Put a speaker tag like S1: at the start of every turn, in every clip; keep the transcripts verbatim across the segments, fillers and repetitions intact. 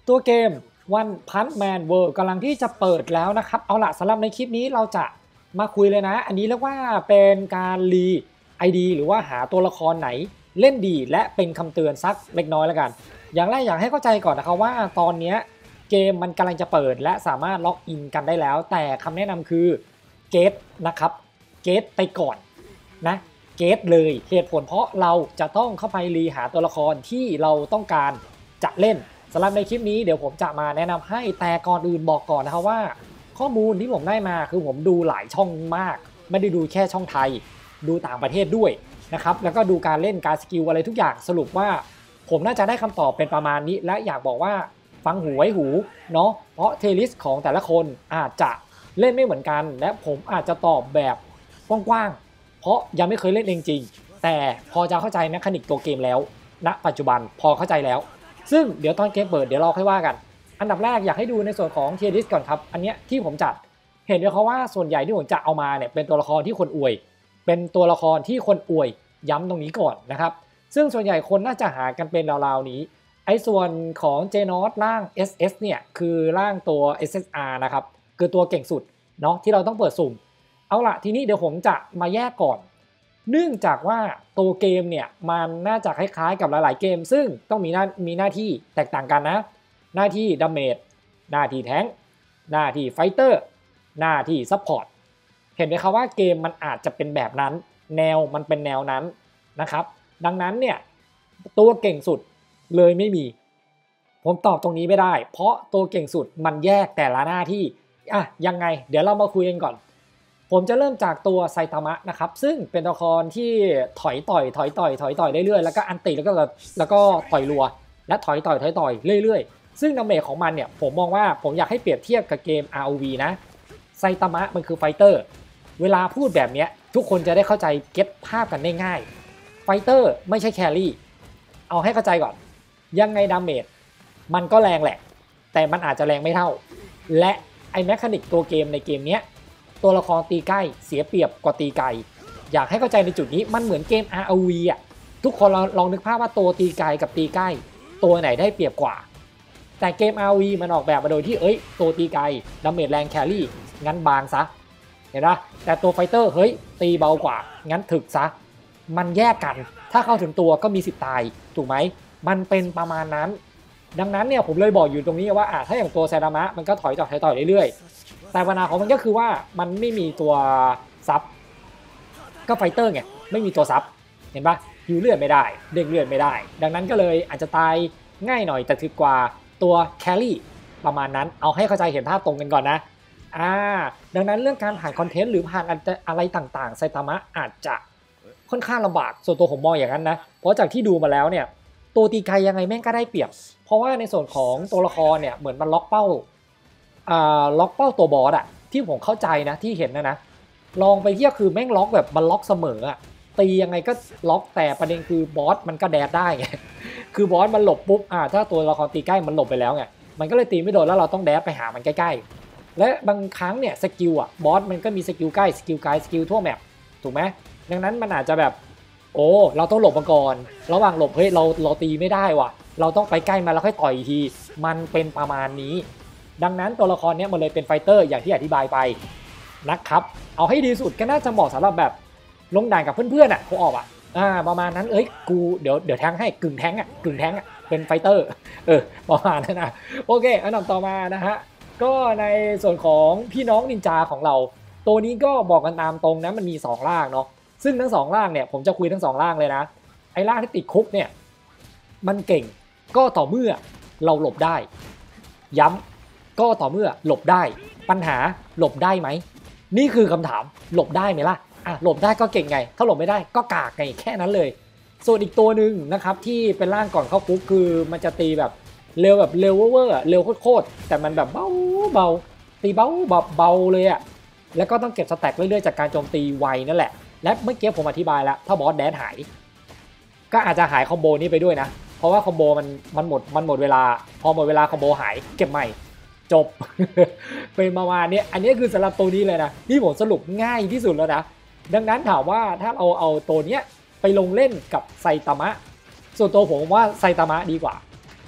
S1: ตัวเกม One Punch Man World กำลังที่จะเปิดแล้วนะครับเอาละสำหรับในคลิปนี้เราจะมาคุยเลยนะอันนี้เรียกว่าเป็นการรี ไอ ดี หรือว่าหาตัวละครไหนเล่นดีและเป็นคำเตือนสักเล็กน้อยแล้วกันอย่างแรกอยากให้เข้าใจก่อนนะครับว่าตอนนี้เกมมันกำลังจะเปิดและสามารถล็อกอินกันได้แล้วแต่คำแนะนำคือเกตนะครับเกตไปก่อนนะเกตเลยเหตุผลเพราะเราจะต้องเข้าไปรีหาตัวละครที่เราต้องการจะเล่นสำหรับในคลิปนี้เดี๋ยวผมจะมาแนะนำให้แต่ก่อนอื่นบอกก่อนนะครับว่าข้อมูลที่ผมได้มาคือผมดูหลายช่องมากไม่ได้ดูแค่ช่องไทยดูต่างประเทศด้วยนะครับแล้วก็ดูการเล่นการสกิลอะไรทุกอย่างสรุปว่าผมน่าจะได้คำตอบเป็นประมาณนี้และอยากบอกว่าฟังหูไว้หูเนาะเพราะเทลิสของแต่ละคนอาจจะเล่นไม่เหมือนกันและผมอาจจะตอบแบบกว้างๆเพราะยังไม่เคยเล่นเองจริงแต่พอจะเข้าใจแมคานิกตัวเกมแล้วณปัจจุบันพอเข้าใจแล้วซึ่งเดี๋ยวตอนเกมเปิดเดี๋ยวเราค่อยว่ากันอันดับแรกอยากให้ดูในส่วนของเทียร์ลิสต์ก่อนครับอันนี้ที่ผมจัดเห็นเลยเขาว่าส่วนใหญ่ที่ผมจะเอามาเนี่ยเป็นตัวละครที่คนอวยเป็นตัวละครที่คนอวยย้ำตรงนี้ก่อนนะครับซึ่งส่วนใหญ่คนน่าจะหากันเป็นราวๆนี้ไอ้ส่วนของ เจ นอต ร่าง เอส เอส เนี่ยคือร่างตัว เอส เอส อาร์ นะครับคือตัวเก่งสุดเนาะที่เราต้องเปิดสุ่มเอาล่ะทีนี้เดี๋ยวผมจะมาแยกก่อนเนื่องจากว่าตัวเกมเนี่ยมันน่าจะคล้ายๆกับหลายๆเกมซึ่งต้องมีหน้ามีหน้าที่แตกต่างกันนะหน้าที่ดาเมจหน้าที่แทงค์หน้าที่ไฟเตอร์หน้าที่ซัพพอร์ตเห็นไหมครับว่าเกมมันอาจจะเป็นแบบนั้นแนวมันเป็นแนวนั้นนะครับดังนั้นเนี่ยตัวเก่งสุดเลยไม่มีผมตอบตรงนี้ไม่ได้เพราะตัวเก่งสุดมันแยกแต่ละหน้าที่อ่ะยังไงเดี๋ยวเรามาคุยกันก่อนผมจะเริ่มจากตัวไซตามะนะครับซึ่งเป็นตัวละครที่ถอยต่อยถอยต่อยถอยต่อยเรื่อยๆแล้วก็อันติแล้วก็แล้วก็ต่อยรัวและถอยต่อยถอยต่อยเรื่อยๆซึ่งดาเมจของมันเนี่ยผมมองว่าผมอยากให้เปรียบเทียบกับเกม อาร์ โอ วี นะไซตามะมันคือไฟเตอร์เวลาพูดแบบนี้ทุกคนจะได้เข้าใจเก็ตภาพกันได้ง่ายไฟเตอร์ไม่ใช่แครี่เอาให้เข้าใจก่อนยังไงดาเมจมันก็แรงแหละแต่มันอาจจะแรงไม่เท่าและไอแมคานิกตัวเกมในเกมนี้ตัวละครตีใกล้เสียเปรียบกว่าตีไกลอยากให้เข้าใจในจุดนี้มันเหมือนเกม อาร์ โอ วี อ่ะทุกคนลองนึกภาพว่าตัวตีไกลกับตีใกล้ตัวไหนได้เปรียบกว่าแต่เกม อาร์ โอ วี มันออกแบบมาโดยที่เอ้ยตัวตีไกลดาเมจแรงแครี่งั้นบางซะเห็นปะแต่ตัวไฟเตอร์เฮ้ยตีเบากว่างั้นถึกซะมันแยกกันถ้าเข้าถึงตัวก็มีสิทธิ์ตายถูกไหมมันเป็นประมาณนั้นดังนั้นเนี่ยผมเลยบอกอยู่ตรงนี้ว่าอ่ะถ้าอย่างตัวไซตามะมันก็ถอยต่อถอยต่อเรื่อยๆแต่ปัญหาของมันก็คือว่ามันไม่มีตัวซับก็ไฟเตอร์ไงไม่มีตัวซับเห็นปะฮิวเลือดไม่ได้เด้งเลือดไม่ได้ดังนั้นก็เลยอาจจะตายง่ายหน่อยแต่ถึกกว่าตัวแครี่ประมาณนั้นเอาให้เข้าใจเห็นภาพตรงกันก่อนนะอ่าดังนั้นเรื่องการผ่านคอนเทนต์หรือผ่านอะไรต่างๆไซตามะอาจจะค่อนข้างลำบากส่วนตัวผมมองอย่างนั้นนะเพราะจากที่ดูมาแล้วเนี่ยตัวตีไกลยังไงแม่งก็ได้เปรียบเพราะว่าในส่วนของตัวละครเนี่ยเหมือนมันล็อกเป้าอ่าล็อกเป้าตัวบอสอะที่ผมเข้าใจนะที่เห็นนะนะลองไปเทียบคือแม่งล็อกแบบมันล็อกเสมออะตียังไงก็ล็อกแต่ประเด็นคือบอสมันก็แดดได้ไงคือบอสมันหลบปุ๊บอ่าถ้าตัวละครตีใกล้มันหลบไปแล้วไงมันก็เลยตีไม่โดนแล้วเราต้องแดดไปหามันใกล้ๆและบางครั้งเนี่ยสกิลอะบอสมันก็มีสกิลใกล้สกิลไกลสกิลทั่วแมปถูกไหมดังนั้นมันอาจจะแบบโอ้เราต้องหลบมาก่อนระหว่างหลบเฮ้ยเราเราตีไม่ได้ว่ะเราต้องไปใกล้มาแล้วค่อยต่อยทีมันเป็นประมาณนี้ดังนั้นตัวละครนี้มันเลยเป็นไฟเตอร์อย่างที่อธิบายไปนะครับเอาให้ดีสุดก็น่าจะเหมาะสำหรับแบบลงด่านกับเพื่อนๆอ่ะเขาออกอ่ะอ่าประมาณนั้นเอ้ยกูเดี๋ยวเดี๋ยวแทงให้กึ่งแทงอ่ะกึ่งแทงอ่ะเป็นไฟเตอร์เออประมาณนั้นนะโอเคอันดับต่อมานะฮะก็ในส่วนของพี่น้องนินจาของเราตัวนี้ก็บอกกันตามตรงนะมันมีสองร่างเนาะซึ่งทั้งสองร่างเนี่ยผมจะคุยทั้งสองร่างเลยนะไอ้ร่างที่ติดคุกเนี่ยมันเก่งก็ต่อเมื่อเราหลบได้ย้ำก็ต่อเมื่อหลบได้ปัญหาหลบได้ไหมนี่คือคำถามหลบได้ไหมล่ะอ่ะหลบได้ก็เก่งไงถ้าหลบไม่ได้ก็กากไงแค่นั้นเลยส่วนอีกตัวหนึ่งนะครับที่เป็นร่างก่อนเข้าคุกคือมันจะตีแบบเร็วแบบเร็วเวอร์เร็วโคตรแต่มันแบบเบาเบาตีเบาแบบเบาเลยอะแล้วก็ต้องเก็บสแต็กเรื่อยๆจากการโจมตีไวนั่นแหละและเมื่อกี้ผมอธิบายแล้วถ้าบอสแดนหายก็อาจจะหายคอมโบนี้ไปด้วยนะเพราะว่าคอมโบมันมันหมดมันหมดเวลาพอหมดเวลาคอมโบหายเก็บใหม่จบ เป็นประมาณนี้อันนี้คือสำหรับตัวนี้เลยนะที่ผมสรุปง่ายที่สุดแล้วนะดังนั้นถามว่าถ้าเราเอาตัวเนี้ยไปลงเล่นกับไซตามะส่วนตัวผมว่าไซตามะดีกว่า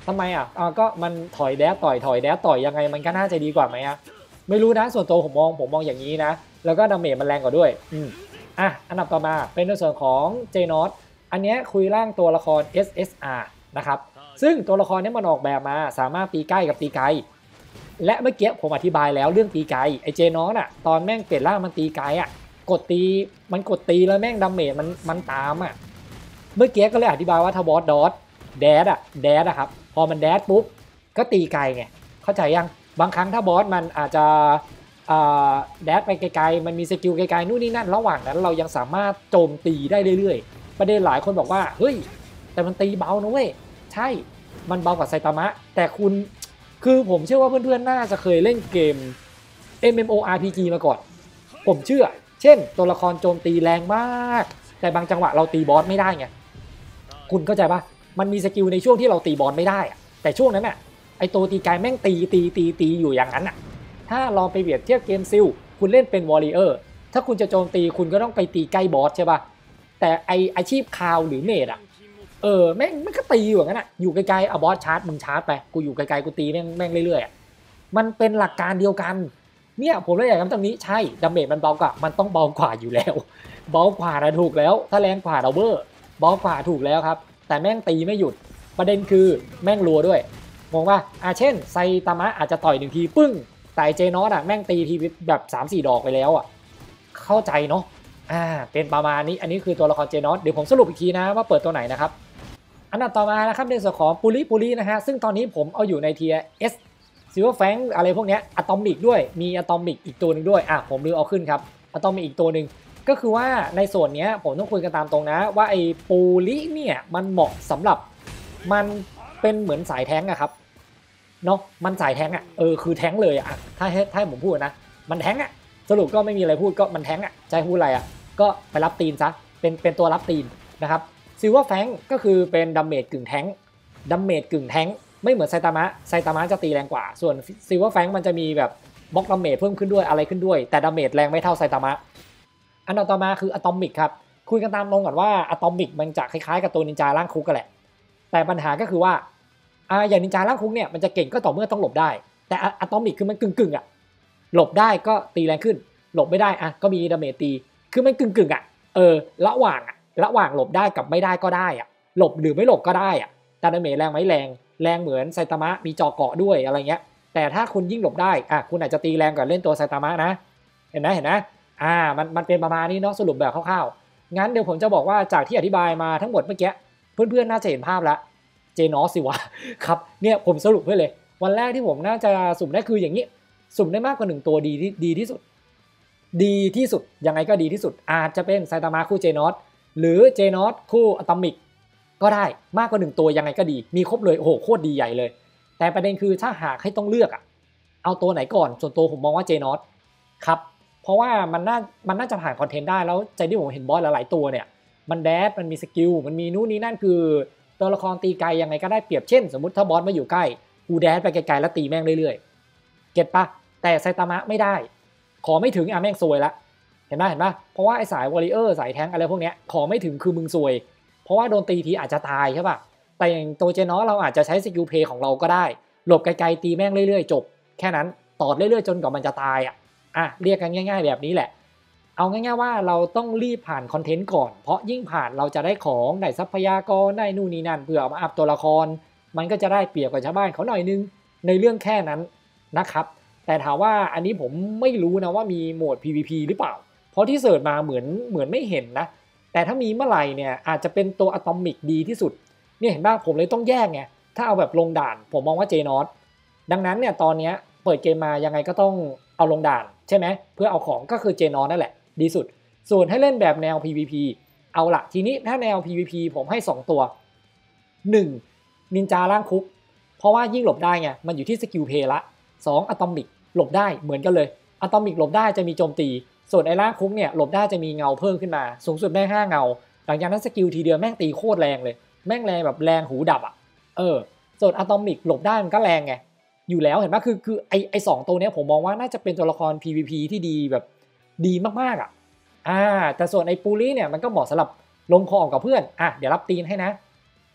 S1: ทำไมอ่ะอ่าก็มันถอยแดดต่อยถอยแดดต่อยยังไงมันก็น่าจะดีกว่าไหมอ่ะไม่รู้นะส่วนตัวผมมองผมมองอย่างนี้นะแล้วก็ดาเมจมันแรงกว่าด้วยอืมอ่ะอันดับต่อมาเป็นในส่วนของ เจ นอต อันนี้คุยร่างตัวละคร เอส เอส อาร์ นะครับซึ่งตัวละครนี้มันออกแบบมาสามารถตีใกล้กับตีไกลและเมื่อกี้ผมอธิบายแล้วเรื่องตีไกลไอเจนอตอ่ะตอนแม่งเปลี่ยนร่างมันตีไกลอ่ะกดตีมันกดตีแล้วแม่งดาเมจมันมันตามอ่ะเมื่อกี้ก็เลยอธิบายว่าถ้าบอสดอทแดดอ่ะแดดอะครับพอมันแดดปุ๊บก็ตีไกลไงเข้าใจยังบางครั้งถ้าบอสมันอาจจะแดดไปไกลๆมันมีสกิลไกลๆนู่นนี่นั่นระหว่างนั้นเรายังสามารถโจมตีได้เรื่อยๆประเด็นหลายคนบอกว่าเฮ้ยแต่มันตีเบานะเว้ยใช่มันเบากว่าไซตามะแต่คุณคือผมเชื่อว่าเพื่อนๆน่าจะเคยเล่นเกม เอ็ม เอ็ม โอ อาร์ พี จี มาก่อนผมเชื่อเช่นตัวละครโจมตีแรงมากแต่บางจังหวะเราตีบอสไม่ได้ไงคุณเข้าใจปะมันมีสกิลในช่วงที่เราตีบอสไม่ได้อะแต่ช่วงนั้นน่ะไอตัวตีไกลแม่งตีตีตีตีอยู่อย่างนั้นอ่ะถ้าลองไปเปรียบเทียบเกมซิลคุณเล่นเป็นวอริเออร์ถ้าคุณจะโจมตีคุณก็ต้องไปตีใกล้บอสใช่ปะแต่ไออาชีพคาวหรือเมดอ่ะเออแม่งไม่ก็ตีอยู่อย่างนั้นอ่ะอยู่ไกลๆเอาบอสชาร์จมึงชาร์จไปกูอยู่ไกลๆกูตีแม่งแม่งเรื่อยๆมันเป็นหลักการเดียวกันเนี่ยผมเลยอยากย้ำตรงนี้ใช่ดาเมจมันเบากว่ามันต้องเบากว่าอยู่แล้วเบากว่านะถูกแล้วถ้าแรงกว่าเราเบอร์เบากว่าถูกแล้วครับแต่แม่งตีไม่หยุดประเด็นคือแม่งรัวด้วยมองว่าอ่าเช่นไซตามะอาจจะต่อยหนึ่งทีปึ้งแต่เจนอสอ่ะแม่งตีทีแบบ สามสี่ ดอกไปแล้วอ่ะเข้าใจเนาะอ่าเป็นประมาณนี้อันนี้คือตัวละครเจนอสเดี๋ยวผมสรุปอีกทีนะว่าเปิดตัวไหนนะครับอันดับต่อมานะครับในส่วนของปุริปุรินะฮะซึ่งตอนนี้ผมเอาอยู่ในเทียร์ S ซิลเวอร์แฟงอะไรพวกนี้อะตอมิกด้วยมีอะตอมิกอีกตัวหนึ่งด้วยอ่ะผมลืมเอาขึ้นครับอะตอมิกอีกตัวหนึ่งก็คือว่าในส่วนนี้ผมต้องคุยกันตามตรงนะว่าไอ้ปูริเนี่ยมันเหมาะสำหรับมันเป็นเหมือนสายแท้งอะครับเนาะมันสายแท้งอะเออคือแท้งเลยอะถ้าให้ถ้าให้ผมพูดนะมันแท้งอะสรุปก็ไม่มีอะไรพูดก็มันแท้งอะใจพูดอะไรอะก็ไปรับตีนซะเป็นเป็นตัวรับตีนนะครับซิลเวอร์แฟงก็คือเป็นดัมเมจกึ่งแท้งดัมเมจกึ่งแท้งไม่เหมือนไซตามะไซตามะจะตีแรงกว่าส่วนซิลเวอร์แฟงมันจะมีแบบบล็อกดาเมจเพิ่มขึ้นด้วยอะไรขึ้นด้วยแต่ดาเมจแรงไม่เท่าไซตามะอันต่อมาคืออะตอมิกครับคุยกันตามตรงก่อนว่าอะตอมิกมันจะคล้ายๆกับตัวนินจาร่างคุกกันแหละแต่ปัญหาก็คือว่าอ่าอย่างนินจาร่างคุกเนี่ยมันจะเก่งก็ต่อเมื่อต้องหลบได้แต่อะตอมิกคือมันกึ่งๆอ่ะหลบได้ก็ตีแรงขึ้นหลบไม่ได้อ่ะก็มีดาเมจตีคือมันกึ่งๆอ่ะเออระหว่างอ่ะระหว่างหลบได้กับไม่ได้ก็ได้อ่ะหลบหรือไม่หลบก็ได้อ่ะแต่ดาเมจแรงไหมแรงแรงเหมือนไซตามะมีจอเกาะด้วยอะไรเงี้ยแต่ถ้าคุณยิ่งหลบได้อ่ะคุณอาจจะตีแรงกว่าเล่นตัวไซตามะนะเห็นไหมเห็นไหมอ่ามันมันเป็นประมาณนี้เนาะสรุปแบบคร่าวๆงั้นเดี๋ยวผมจะบอกว่าจากที่อธิบายมาทั้งหมดเมื่อกี้เพื่อนๆน่าจะเห็นภาพแล้วเจนอสสิวะครับเนี่ยผมสรุปให้เลยวันแรกที่ผมน่าจะสุ่มได้คืออย่างนี้สุ่มได้มากกว่าหนึ่งตัวดีที่ดีที่สุดดีที่สุดยังไงก็ดีที่สุดอาจจะเป็นไซตามะคู่เจนอสหรือเจนอสคู่อะตอมิกก็ได้มากกว่าหนึ่งตัวยังไงก็ดีมีครบเลยโอ้โหโคตรดีใหญ่เลยแต่ประเด็นคือถ้าหากให้ต้องเลือกอะเอาตัวไหนก่อนส่วนตัวผมมองว่าเจนอสครับเพราะว่ามันน่ามันน่าจะผ่านคอนเทนต์ได้แล้วใจที่ผมเห็นบอสหลายๆตัวเนี่ยมันแดดมันมีสกิลมันมีนู่นนี่นั่นคือตัวละครตีไกลยังไงก็ได้เปรียบเช่นสมมติถ้าบอสมาอยู่ใกล้กูแดดไปไกลๆแล้วตีแม่งเรื่อยๆเก็ตปะแต่ไซตามะไม่ได้ขอไม่ถึงอ่ะแม่งซวยละเห็นปะเห็นปะเพราะว่าไอ้สายวอริเออร์สายแทงอะไรพวกเนี้ยขอไม่ถึงคือมึงซวยเพราะว่าโดนตีทีอาจจะตายใช่ปะแต่อย่างตัวเจนอสเราอาจจะใช้สกิลเพย์ของเราก็ได้หลบไกลๆตีแม่งเรื่อยๆจบแค่นั้นตอดเรื่อยๆจนกว่ามันจะตายอ่ะอ่ะเรียกกันง่ายๆแบบนี้แหละเอาง่ายๆว่าเราต้องรีบผ่านคอนเทนต์ก่อนเพราะยิ่งผ่านเราจะได้ของได้ทรัพยากรได้นู่นนี่นั่นเพื่อเอามาอัพตัวละครมันก็จะได้เปรียบกับชาวบ้านเขาหน่อยนึงในเรื่องแค่นั้นนะครับแต่ถามว่าอันนี้ผมไม่รู้นะว่ามีโหมด พี วี พี หรือเปล่าเพราะที่เสิร์ชมาเหมือนเหมือนไม่เห็นนะแต่ถ้ามีเมื่อไหร่เนี่ยอาจจะเป็นตัวอะตอมิกดีที่สุดเนี่ยเห็นป่ะผมเลยต้องแยกไงถ้าเอาแบบลงด่านผมมองว่าเจนอสดังนั้นเนี่ยตอนนี้เปิดเกมมายังไงก็ต้องเอาลงด่านใช่ไหมเพื่อเอาของก็คือเจนอสนั่นแหละดีสุดส่วนให้เล่นแบบแนว พี วี พี เอาละทีนี้ถ้าแนว พี วี พี ผมให้สองตัวหนึ่งนินจาร่างคุกเพราะว่ายิ่งหลบได้ไงมันอยู่ที่สกิลเพย์ละสองอะตอมิกหลบได้เหมือนกันเลยอะตอมิกหลบได้จะมีโจมตีส่วนไอ้ร่างคุกเนี่ยหลบได้จะมีเงาเพิ่มขึ้นมาสูงสุดแม่งห้าเงาหลังจากนั้นสกิลทีเดียวแม่งตีโคตรแรงเลยแม่งแรงแบบแรงหูดับอ่ะเออส่วนอะตอมิกหลบได้มันก็แรงไงอยู่แล้วเห็นไหมคือคือไอไอสองตัวเนี้ยผมมองว่าน่าจะเป็นตัวละคร พี วี พี ที่ดีแบบดีมากๆอ่ะอ่าแต่ส่วนไอปูรี่เนี่ยมันก็เหมาะสำหรับลงคอกับเพื่อนอ่ะเดี๋ยวรับตีนให้นะ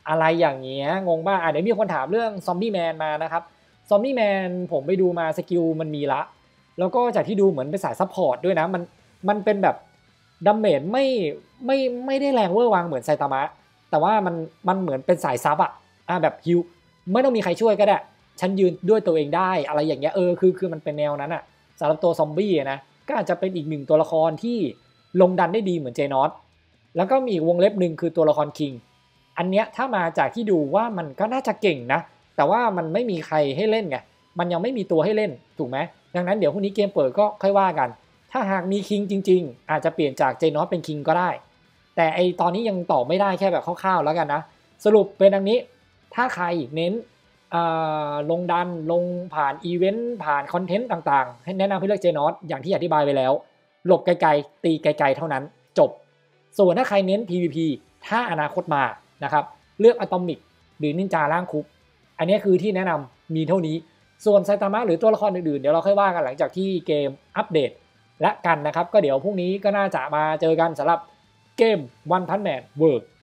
S1: อะไรอย่างเงี้ยงงบ้างอ่ะเดี๋ยวมีคนถามเรื่องซอมบี้แมนมานะครับซอมบี้แมนผมไปดูมาสกิลมันมีละแล้วก็จากที่ดูเหมือนเป็นสายซัพพอร์ตด้วยนะมันมันเป็นแบบดาเมจไม่ไม่ไม่ได้แรงเวอร์วังเหมือนไซตามะแต่ว่ามันมันเหมือนเป็นสายซับอ่ะอ่ะแบบฮิวไม่ต้องมีใครช่วยก็ได้ฉันยืนด้วยตัวเองได้อะไรอย่างเงี้ยเออคือคือมันเป็นแนวนั้นอ่ะสำหรับตัวซอมบี้นะก็อาจจะเป็นอีกหนึ่งตัวละครที่ลงดันได้ดีเหมือนเจนอสแล้วก็มีอีกวงเล็บหนึ่งคือตัวละครคิงอันเนี้ยถ้ามาจากที่ดูว่ามันก็น่าจะเก่งนะแต่ว่ามันไม่มีใครให้เล่นไงมันยังไม่มีตัวให้เล่นถูกไหมดังนั้นเดี๋ยวพรุ่งนี้เกมเปิดก็ค่อยว่ากันถ้าหากมีคิงจริงๆอาจจะเปลี่ยนจากเจนอสเป็นคิงก็ได้แต่ไอตอนนี้ยังตอบไม่ได้แค่แบบคร่าวๆแล้วกันนะสรุปเป็นดังนี้ถ้าใครเน้นลงดันลงผ่านอีเวนต์ผ่านคอนเทนต์ต่างๆให้แนะนำให้เลือกเจนอสอย่างที่อธิบายไปแล้วหลบไกลๆตีไกลๆเท่านั้นจบส่วนถ้าใครเน้น พี วี พี ถ้าอนาคตมานะครับเลือกอะตอมิกหรือนินจาร่างคุปอันนี้คือที่แนะนำมีเท่านี้ส่วนไซตามะหรือตัวละครอื่นๆเดี๋ยวเราค่อยว่ากันหลังจากที่เกมอัปเดตและกันนะครับก็เดี๋ยวพรุ่งนี้ก็น่าจะมาเจอกันสำหรับเกม One Punch Man World